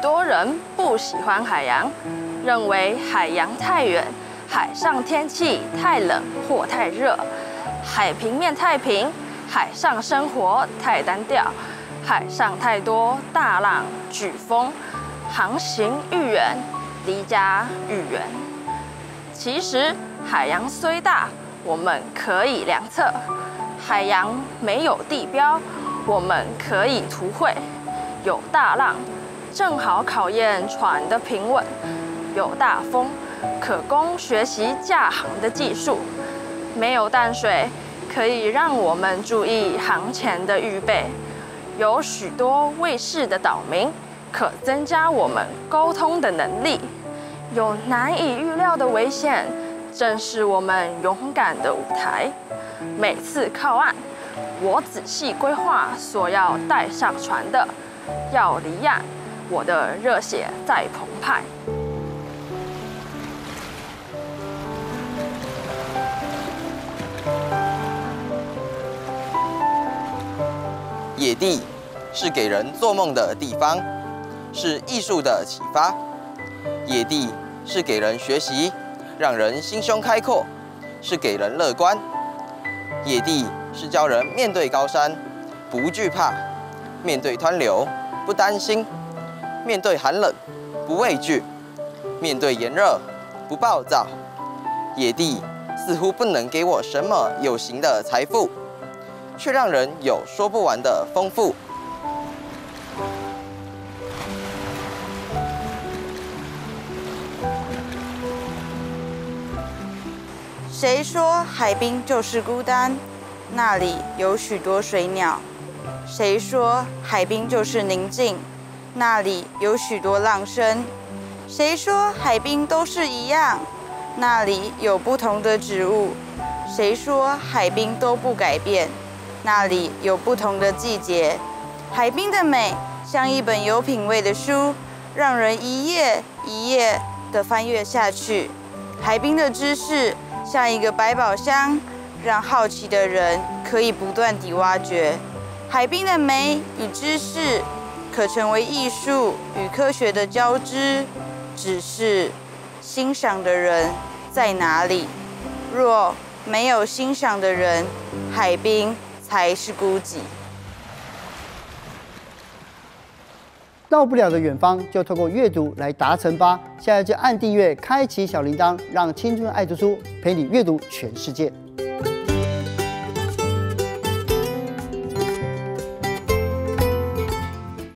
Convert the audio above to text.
多人不喜欢海洋，认为海洋太远，海上天气太冷或太热，海平面太平，海上生活太单调，海上太多大浪飓风，航行愈远，离家愈远。其实海洋虽大，我们可以量测；海洋没有地标，我们可以图绘。有大浪，正好考验船的平稳；有大风，可供学习驾航的技术；没有淡水，可以让我们注意航前的预备；有许多卫士的岛民，可增加我们沟通的能力；有难以预料的危险，正是我们勇敢的舞台。每次靠岸，我仔细规划所要带上船的。要离岸，我的热血在澎湃。 野地是给人做梦的地方，是艺术的启发。野地是给人学习，让人心胸开阔，是给人乐观。野地是教人面对高山不惧怕，面对湍流不担心，面对寒冷不畏惧，面对炎热不暴躁。野地似乎不能给我什么有形的财富，却让人有说不完的丰富。 谁说海滨就是孤单？那里有许多水鸟。谁说海滨就是宁静？那里有许多浪声。谁说海滨都是一样？那里有不同的植物。谁说海滨都不改变？那里有不同的季节。海滨的美像一本有品味的书，让人一页一页地翻阅下去。海滨的知识像一个百宝箱，让好奇的人可以不断地挖掘。海滨的美与知识可成为艺术与科学的交织，只是欣赏的人在哪里？若没有欣赏的人，海滨才是孤寂。 到不了的远方，就透过阅读来达成吧。现在就按订阅，开启小铃铛，让青春爱读书陪你阅读全世界。